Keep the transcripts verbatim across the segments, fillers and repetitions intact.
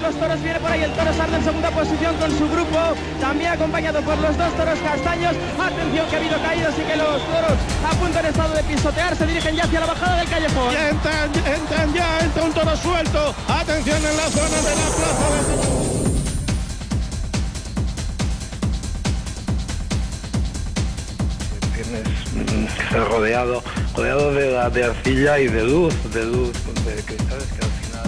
los toros. Viene por ahí el toro Sarda en segunda posición con su grupo, también acompañado por los dos toros castaños. Atención que ha habido caídas y que los toros a punto en estado de pisotear se dirigen ya hacia la bajada del callejón. Ya entra, entra, ya entra un toro suelto. Atención en la zona de la plaza de... Que estar rodeado, rodeado de, de arcilla y de luz, de luz, de cristales que al final...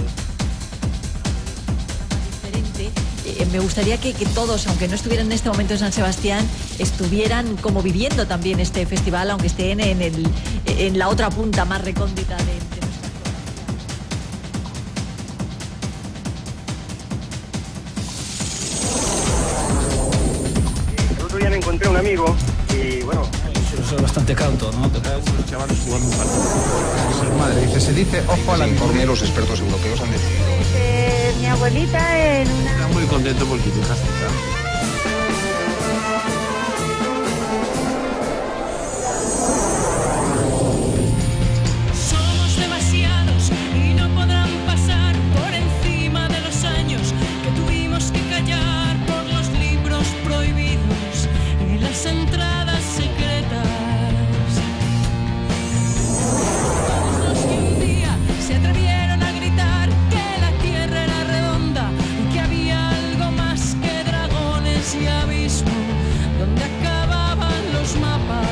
Diferente. Eh, me gustaría que, que todos, aunque no estuvieran en este momento en San Sebastián, estuvieran como viviendo también este festival, aunque estén en, el, en la otra punta más recóndita de, de nuestra zona. El otro día me encontré un amigo y bueno... Eso es bastante cauto, ¿no? Los chavales jugando un partido. Madre, dice, se dice, ojo a la informe, los expertos europeos han decidido. Eh, mi abuelita en una... Está muy contento porque tu hija acepta. Somos demasiados y no podrán pasar por encima de los años que tuvimos que callar por los libros prohibidos y las entradas secretas. Todos los que un día se atrevieron a gritar que la tierra era redonda y que había algo más que dragones y abismo donde acababan los mapas.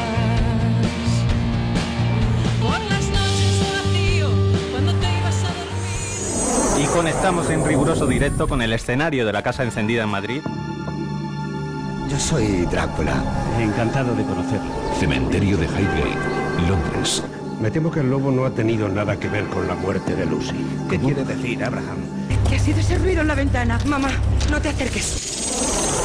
Por las noches vacío cuando te ibas a dormir. Y conectamos en riguroso directo con el escenario de la Casa Encendida en Madrid. Yo soy Drácula. Encantado de conocerlo. Cementerio de Highgate, Londres. Me temo que el lobo no ha tenido nada que ver con la muerte de Lucy. ¿Qué quiere decir, Abraham? ¿Qué ha sido ese ruido en la ventana? Mamá, no te acerques.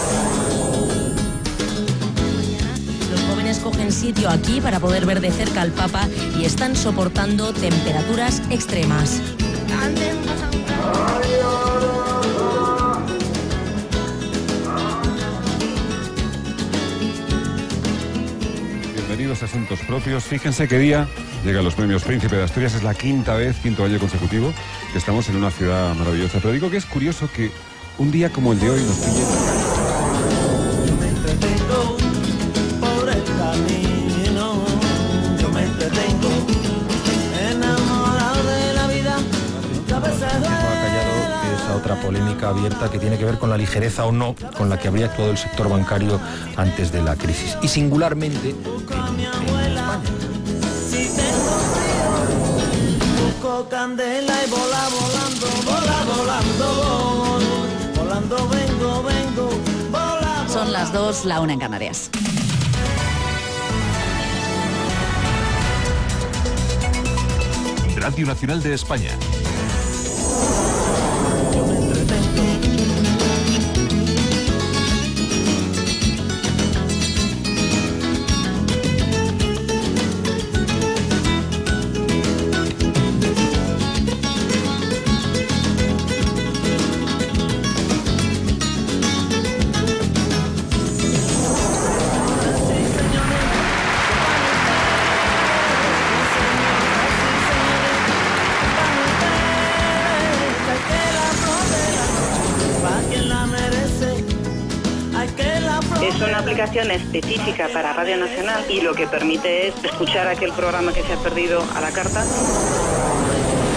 Los jóvenes cogen sitio aquí para poder ver de cerca al Papa y están soportando temperaturas extremas. Bienvenidos a Asuntos Propios. Fíjense qué día llegan los premios Príncipe de Asturias. Es la quinta vez, quinto año consecutivo que estamos en una ciudad maravillosa. Pero digo que es curioso que un día como el de hoy nos pille en la calle. Yo me entretengo por el camino, yo me entretengo enamorado de la vida. A veces esa otra polémica abierta que tiene que ver con la ligereza o no con la que habría actuado el sector bancario antes de la crisis y singularmente en, en España. Si tengo frío, busco candela y vola volando, vola volando, volando vengo, vengo, vola. Son las dos, la una en Canarias. Radio Nacional de España. Es una aplicación específica para Radio Nacional y lo que permite es escuchar aquel programa que se ha perdido a la carta.